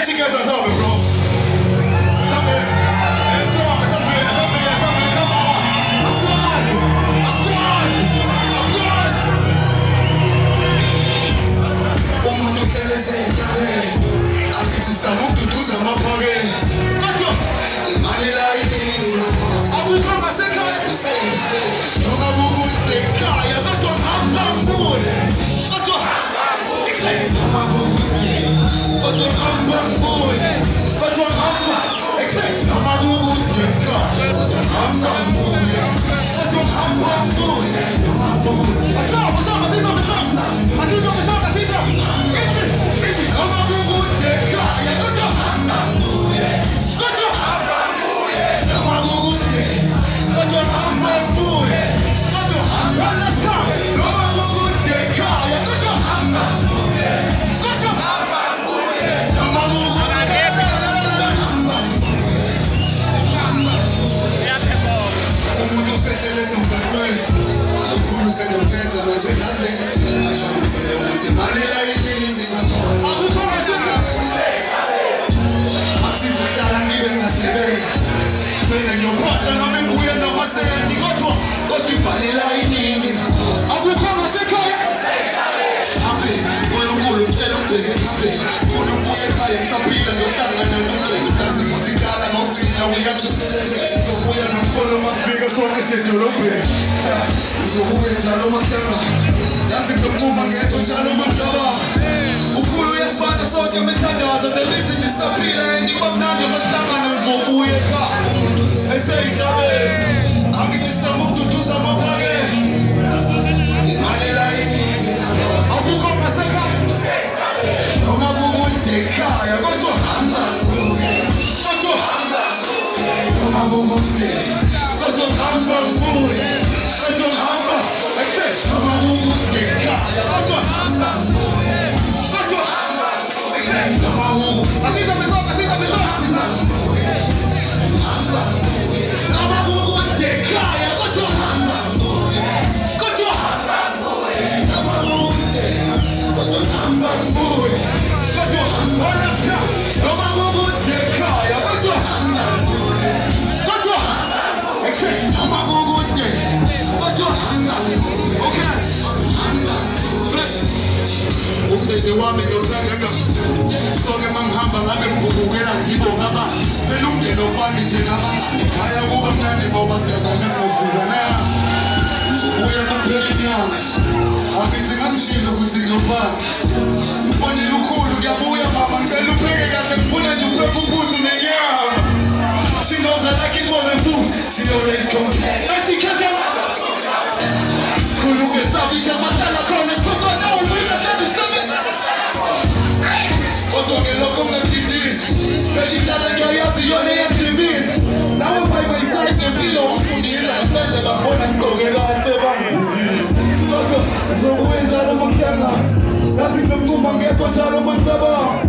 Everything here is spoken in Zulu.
Khetha zabe bro. Somebody, come on. Akukwazi. Umuntu uhlele Ezintabeni. Akithi samududuza amaphakethe. Kodwa imali la iningi ngakhona. Akukho ngasekhaya Ezintabeni. Noma kukude ekhaya kodwa hamba ngibule. Kodwa noma kukude kodwa hamba ngibule. Kodwa hamba noma kukude ekhaya kodwa hamba ngibule. Kodwa hamba ngibule. Noma kukude Zakwe, ukhulu senothetha manje ngaze ajabulele ukuthi imali la iningi ngakhona. Akukho ngasekhaya akusizohlala ngibe ngasebenza. Mina ngiyophatha nami ngibuye namasenti kodwa imali la iningi ngakhona. Akukho ngasekhaya amen. Unkulunkulu ngicela ungibheke ekhambeni. Ufuna ubuye ekhaya ngisaphila ngiyohlangana nomndeni. Plazi futhi ngala ngawugcina we have to celebrate. Ngizobuya nomfolo makubika sonke sedolobheni. Ngizobuya njalo makuhlanga. Yazi ngizomncuma ngedwa njalo makucabanga. Ukhulu uyasibanda sonke imithandazo. The reason ngisaphila ngikwa mnandi masihlangana ngizobuya ekhaya. Ezintabeni. Akithi samududuza amaphakethe. Imali la iningi ngakhona. Akukho ngasekhaya noma kukude ekhaya kodwa hamba ngibule. Kodwa hamba noma kukude kodwa hamba ngibule. Kodwa hamba noma kukude ekhaya kodwa hamba ngibule. Kodwa hamba noma kukude asiza hamba ngibule. Hamba ngibule noma kukude ekhaya kodwa hamba ngibule. Kodwa hamba ngibule noma kukude kodwa hamba ngibule. Kodwa hamba noma kukude ekhaya kodwa hamba ngibule. Kodwa noma kukude kodwa hamba ngibule. Okay. Umndeni wami ngiyothanda sonke mangihamba ngabe ngibukela ngibo ngaba phela umndeni ofani nje nabangani ekhaya kuba mnandi ngoba siyazana sizana. Ngizobuya kuphela inyanga akithi ngangishilo ukuthi ngiyophatha. Ufonile ukhulu ngiyabuya mama ngicela upheke kahle ngifuna nje upheke uphuthu nenyama. She knows I like it more than food. She always comes Tsotsi Khetha. Khulu ngesabi jamatala khona sikhona nawo mina sesisebenza. Kodwa ke lokho ngakidisi. Selidlala ngiyayazi yona iyadimisa. Nawe by side ngempilo ungifundisa ngicela babona ngigqoke kahle bangibuyisa. Kodwa ngizobuya njalo makuhlanga. Yazi ngizomncuma ngedwa njalo makucabanga.